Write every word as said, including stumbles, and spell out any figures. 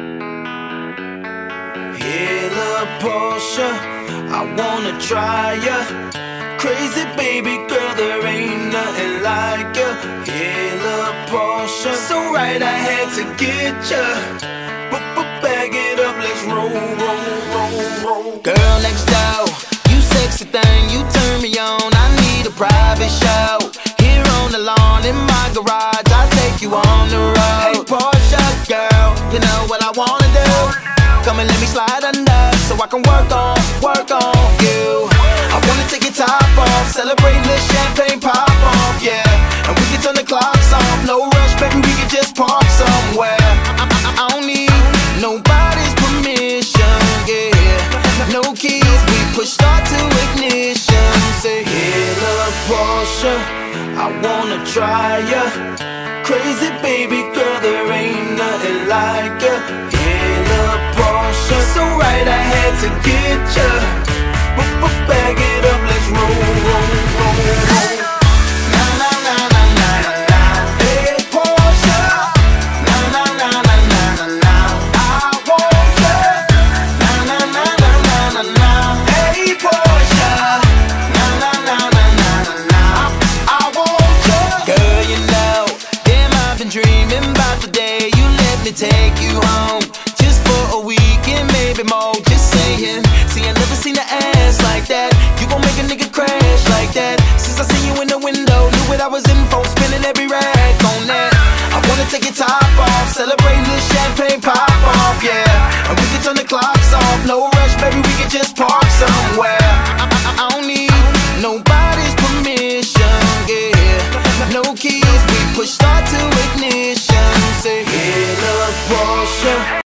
Hey, little Porsche, I wanna try ya. Crazy baby girl, there ain't nothing like ya. Hey, little Porsche, so right I had to get ya. But but bag it up, let's roll, roll, roll, roll. Girl next door, you sexy thing, you turn me on. I need a private show. Here on the lawn in my garage, I'll take you on the road. Hey Porsche girl, you know what I wanna do. Come and let me slide under, so I can work on, work on you. I wanna take your top off, celebrate this champagne pop off, yeah. And we can turn the clocks off, no rush, baby, we can just park somewhere. I, I, I don't need nobody's permission, yeah. No keys, we push start to ignition. Say, hey, little Porsche, I wanna try ya. Crazy baby girl, there ain't nothing like ya. Hey, little Porsche, so right I had to get ya. But but bag it up, let's roll, roll, roll, roll. Na na na na na na na. Hey Porsche, na na na na na na na. I want ya. Na na na na na na na. Hey Porsche, na na na na na na na. I want ya. Girl, you know, damn, I've been dreaming about the day you let me take you home, just for a weekend, maybe more. Just saying, see, I never seen an ass like that. You gon' make a nigga crash like that. Since I seen you in the window, knew what I was in for, spinning every rag on that. I wanna take your top off, celebrate this champagne pop off, yeah. And we can turn the clocks off, no rush, baby, we can just park somewhere. I, I, I